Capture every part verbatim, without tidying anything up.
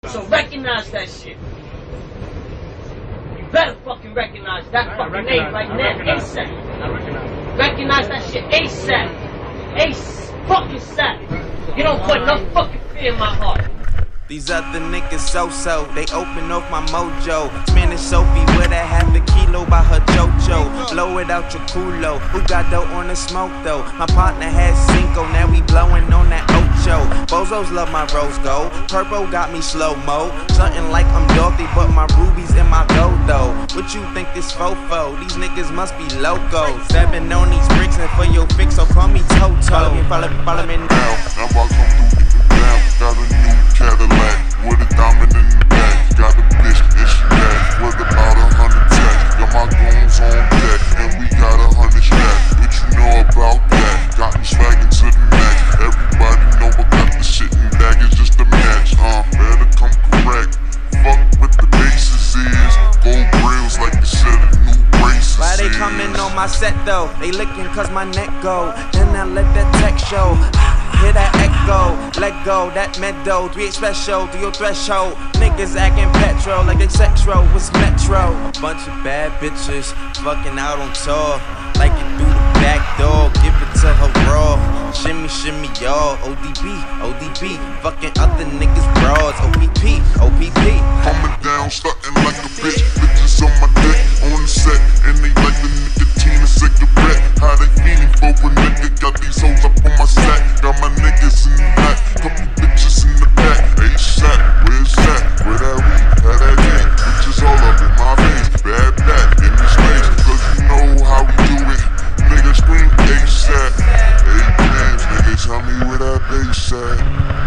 So recognize that shit. You better fucking recognize that fucking name right now, ASAP. Recognize that shit ASAP. Ace fucking sap. You don't put no fucking fear in my heart. These other niggas so-so, they open off my mojo. Spanish Sophie with a half a kilo by her Jojo. Blow it out your culo, who got dough on the smoke though? My partner has Cinco, now we blowing on that Ocho. Bozos love my rose gold, Purple got me slow-mo. Something like I'm Dorothy, but my rubies in my gold though. What you think this fofo? These niggas must be loco. Stepping on these bricks and for your fix, so call me Toto. Follow me, follow me, follow me now. Now I come through, get you down, got a new Cadillac with a diamond in the back. Got a bitch and she back with about a hundred tech. Got my goons on deck and we got a hundred stacks. What you know about that? Got me swagging to the max. Everybody know I got the shit in baggage just a match. Uh, better come correct. Fuck with the bases is gold grills like the shit of new braces. Why they coming on my set though? They licking cause my neck go. Then I let that tech show. Hear that echo, let go, that meadow, three special to your threshold. Niggas acting petro like they sexual, what's metro? A bunch of bad bitches fucking out on tour. Like it through the back door, give it to her raw. Shimmy, shimmy, y'all, O D B, O D B. Fucking other niggas bras, O P P, O P P. Coming down, starting like a bitch. Bitches on my dick, on the set, and they like the nicotine and cigarette. How they feeling for a nigga? Got these hoes up on my sack. Got my niggas in the back, couple bitches in the back. ASAP, where's that? Where that weed? How that gang? Bitches all up in my face. Bad back in this place, cause you know how we do it. Niggas scream ASAP. Hey, man, niggas tell me where that bass at.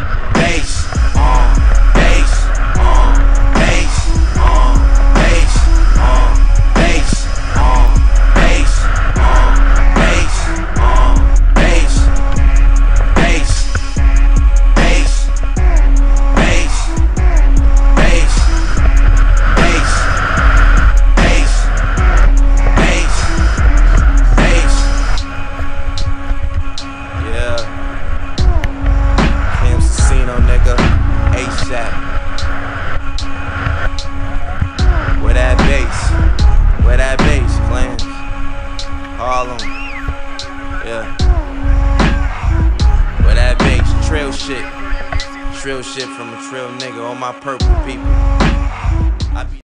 Bass, uh, bass, uh, bass, uh, bass, uh, bass, uh, bass, uh, bass, uh, bass, bass, bass, bass, bass, bass, bass, bass, bass. Yeah. Cam Casino, nigga. ASAP. Where that bass? Where that bass, Clarence? Harlem. Yeah. Where that bass? Trill shit. Trill shit from a trill nigga. All my purple people. I be